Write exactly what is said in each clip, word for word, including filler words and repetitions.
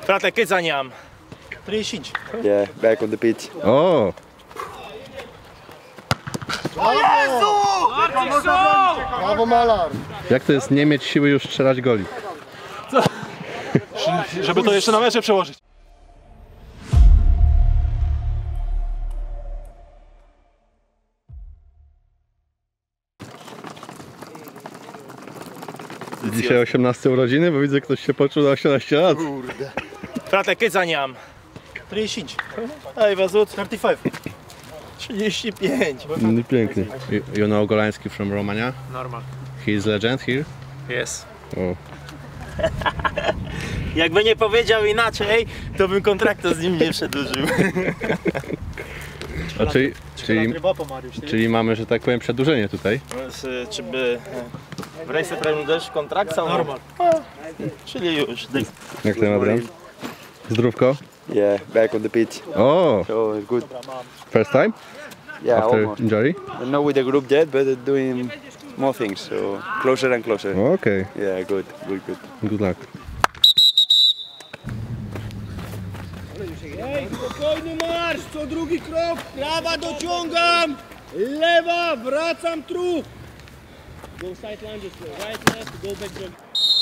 Frate, câți ani am? treizeci și cinci. Yeah, back on the pitch. O! Brawo, Malar! Jak to jest nie mieć siły już strzelać goli? Żeby to jeszcze na mecze przełożyć. Dzisiaj osiemnaste urodziny, bo widzę, ktoś się poczuł na osiemnaście lat. Kurde. Frate, câți ani am? treizeci și cinci. Ai văzut? treizeci și cinci. trzydzieści pięć. No pięknie. You, you know Golański from Romania? Normal. He is legend here? Jest. O. Jakby nie powiedział inaczej, to bym kontraktu z nim nie przedłużył. A czyli, czyli, czyli mamy, że tak powiem, przedłużenie tutaj. Czy by... Vrei să prelungești contract sau normal? Czyli już. Jak ten Adrian? Zdrówko? Yeah, back on the pitch. O! So it's good. First time? Yeah, After almost. injury? Not with the group yet, but doing more things. So closer and closer. Okej. Okay. Yeah, good, good, good. Good luck. Spokojny marsz, co drugi krok, prawa dociągam, lewa, wracam trup. Go side lunges, right, left, go back jump.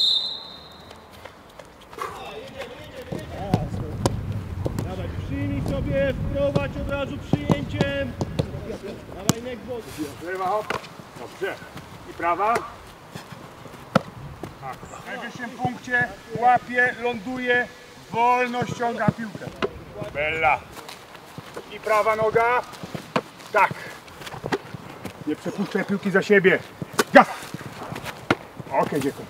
Dawaj, przyjmij sobie, wprowadź od razu przyjęciem. Dawaj, neck body. Lewa, hop. Dobrze. I prawa. Tak. W najwyższym punkcie łapie, ląduje, wolno ściąga piłkę. Bella. I prawa noga. Tak. Nie przepuszczaj piłki za siebie. Gaz. Okej, okay, dziękuję.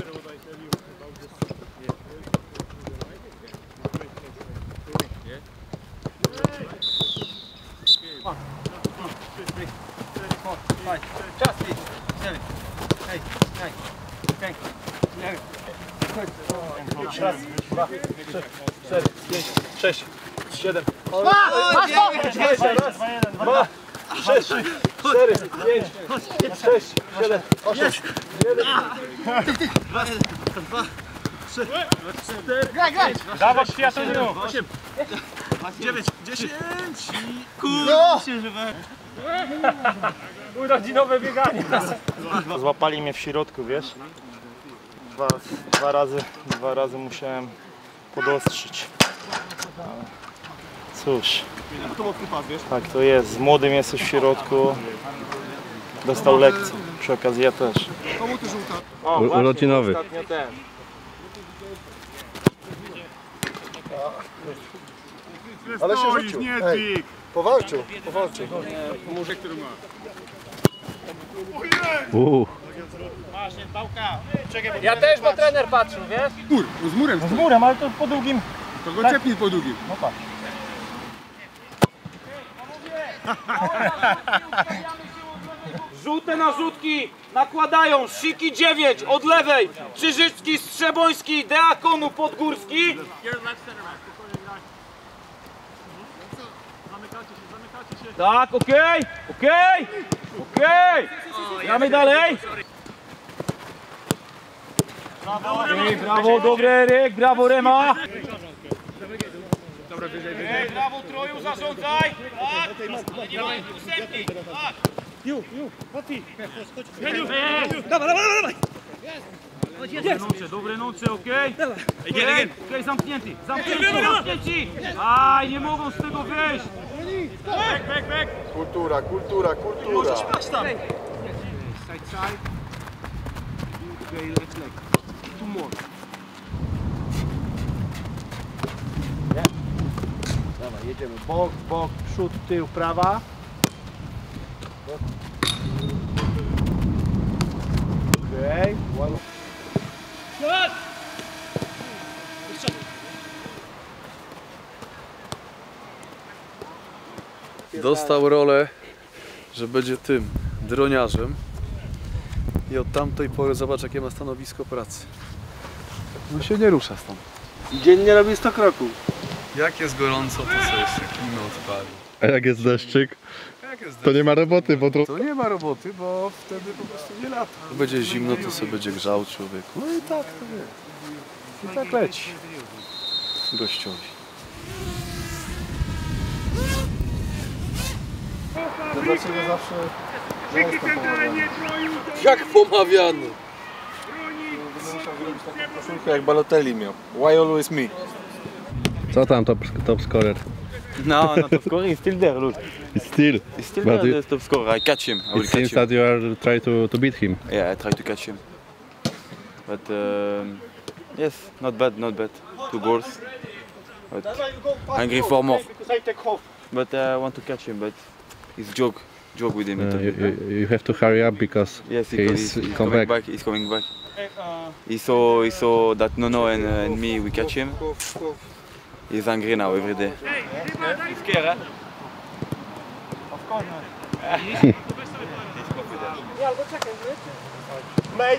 Raz, dwa, trzy, cztery, pięć, sześć, siedem, osiem, raz, dwa, sześć, cztery, pięć, sześć, siedem, osiem, jeden, dwa, trzy, cztery, pięć, Dawać światło. osiem, dziewięć, dziesięć i Urodzinowe bieganie. Złapali mnie w środku, wiesz? Dwa, dwa razy, dwa razy musiałem podostrzyć. Ale cóż, tak to jest. Z młodym jesteś w środku. Dostał lekcję. Przy okazji ja też. O, U- właśnie, urodzinowy. Ostatnio ten. Ale się Stoisz, rzucił. nie Ej. dźwig. Powalczył, powalczył. Murzek, który ma. Uuu. Ja też, bo trener patrzył, wiesz? Mur, z murem. Z murem, ale to po długim. To go czepnij po długim. No patrz. Żółte narzutki nakładają Szyki dziewięć od lewej, Czyżycki, Strzeboński, Deakonu, Podgórski. Tak, okej, okej, okej. Gramy dalej. Ej, brawo, dobry Eryk, brawo Rema. Ej, brawo Troju, zarządzaj. Tak, nie ma ósemki. Tak. Dobre noce, dobre noce, okej? Okej, okej, zamknięty, zamknięci, zamknięci! Aj, nie mogą z tego wyjść! Back, back, back! Kultura, kultura, kultura. Patrz tam! Side, side. Okay, left leg. Two more. Dawaj, jedziemy. Bok, bok, przód, tył, prawa. Okej. Okay. Dostał rolę, że będzie tym droniarzem i od tamtej pory zobacz, jakie ma stanowisko pracy. No się nie rusza stąd. Dziennie robi sto kroków. Jak jest gorąco, to sobie jeszcze klimę odpali. A jak jest deszczyk, Jak jest to nie ma roboty, bo to... To nie ma roboty, bo wtedy po prostu nie lata. Jak będzie zimno, to sobie będzie grzał człowiek. No i tak to wie. I tak leci. gościowi. Dlaczego zawsze ja jestem pomawiany? Jak pomawiany? Koszulkę jak Balotelli miał. Why always me? Co tam top, top scorer? No, no, top scorer is still there, look. It's still. He's still But there, you- the top scorer. I catch him. I will It catch seems him. that you are trying to, to beat him. Yeah, I try to catch him. But um, yes, not bad, not bad. Two goals. But hungry for more. But uh, I want to catch him, but it's joke, joke with him. a Uh, little you, bit. you, you have to hurry up because Yes, he he co- is he's, he's come coming back. back. He's coming back. He saw, he saw that Nono and, uh, and me, we catch him. He's hungry now every day. He's scared, huh? Mate!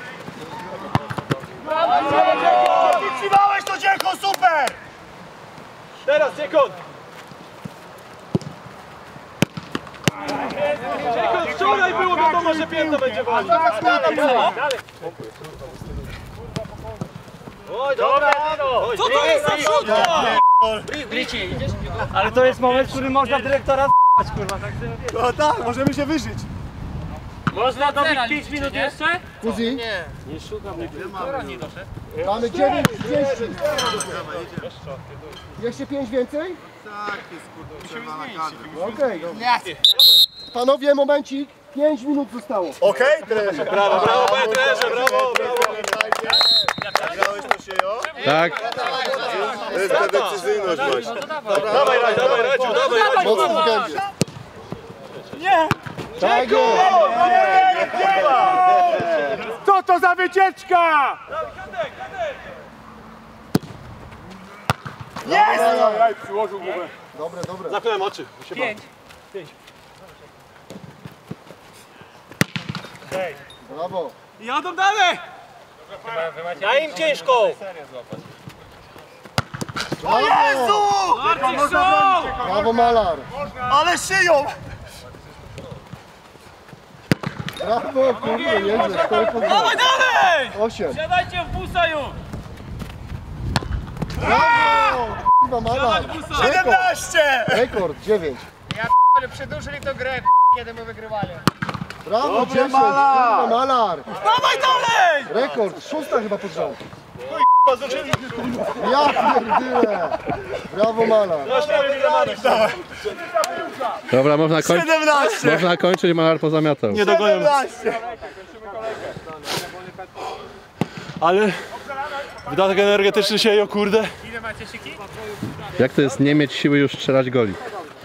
Wytrzymałeś to, Dziecho, super! Teraz, Dziekon! Dziekon, wczoraj było wiadomo, że pięta będzie walić. Oj, dobra! Co to jest za rzut? Ale to jest moment, w którym można dyrektora z***ać, kurwa, tak sobie wiesz. No tak, możemy się wyżyć. Można dobić pięć minut jeszcze? Kuzi? Nie szukam, nie doszedł. Mamy dziewięć trzydzieści. Jeszcze pięć więcej? Tak, jest kurde. Okej. Panowie, momencik. pięć minut zostało. Okej, trenerze. Brawo, brawo, panie trenerze, brawo, brawo. Grałeś to się, jo? Tak? To jest ta decyzyjność właśnie. Dawaj, Radziu, dawaj, Radziu, dawaj. Mocno w gębie. Nie! Tak jest. Co to za wycieczka? Jest! Jaj, przyłożył głowę. Dobre, dobre. Zamknąłem oczy. Pięć. Brawo. Jadą dalej! Daj im ciężko! Brawo. Brawo, Malar. Ale szyją! Brawo, kurde, nieźle. cztery po dwa. dalej! osiem. Siadajcie w busa już! Brawo. Kurwa, Malar. Rekord. siedemnaście! Rekord, dziewięć. Ale przedłużyli to grę, kiedy my wygrywali. Brawo, dziesięć. Kurwa, Malar. Dawaj dalej! Rekord, szósta chyba pod rząd. Ja pierdolę. Brawo, Malar. Dobra, można kończyć. siedemnaście! Można kończyć, Malar pozamiatał. Nie dogonią. Ale wydatek energetyczny się, o kurde. Jak to jest nie mieć siły już strzelać goli?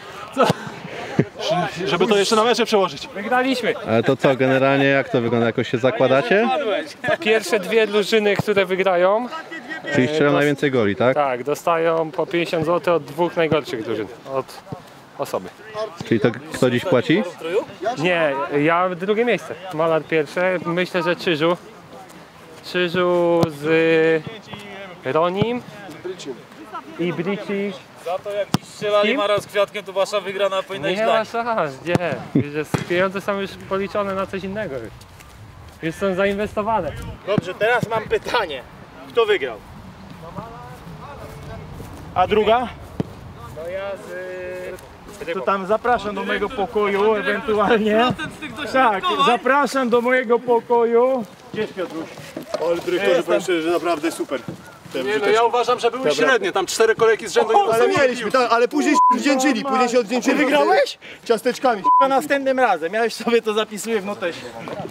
Żeby to jeszcze na mecze przełożyć. Wygraliśmy. Ale to co, generalnie jak to wygląda? Jakoś się zakładacie? Pierwsze dwie drużyny, które wygrają, Czyli strzelają najwięcej goli, tak? tak, dostają po pięćdziesiąt złotych od dwóch najgorszych drużyn, od osoby. Czyli to kto dziś płaci? Nie, ja drugie miejsce, Malar pierwsze, myślę, że Czyżu. Czyżu z Ronim i Brici. Za to jak dziś strzelali Mara z Kwiatkiem, to wasza wygrana powinna iść Nie dla ma szans, gdzie? Wiesz, pieniądze są już policzone na coś innego. Już, już są zainwestowane. Dobrze, teraz mam pytanie. Kto wygrał? A druga? No ja z... To tam zapraszam do mojego pokoju, ewentualnie. Tak, zapraszam do mojego pokoju. Gdzie jest Piotruś? Ale dyrektorze, powiem szczerze, że naprawdę super. Nie, no ja uważam, że były średnie, tam cztery kolejki z rzędu. Ale mieliśmy, tak, ale później się odwdzięczyli, później się odwdzięczyli. Ty wygrałeś? Ciasteczkami. A następnym razem, ja już sobie to zapisuję w notesie.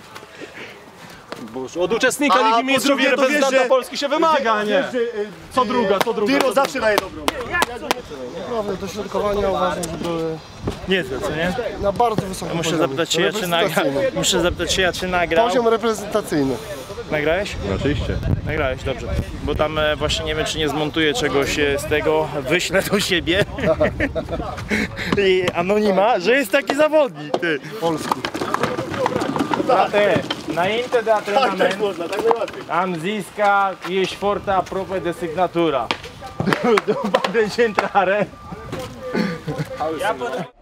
Od uczestnika A, Ligi po Mistrzów i drugie, to wiesz, reprezentanta że- Polski się wymaga, nie? Co druga, co druga. Dyro zawsze daje dobrą. Naprawdę, dośrodkowania uważam, że były Niezłe, co nie? na bardzo wysokim Muszę poziomie. zapytać się, ja czy nagrał. Reprezentacyjny. Muszę zapytać się, ja czy nagrał. Poziom reprezentacyjny. Nagrałeś? No, oczywiście. Nagrałeś, dobrze. Bo tam e, właśnie nie wiem, czy nie zmontuję czegoś e, z tego, wyślę do siebie. I anonima, że jest taki zawodnik, ty. Polski. Na te, na inte de entrenament am zis că ești foarte aproape de signatura. După de centrare.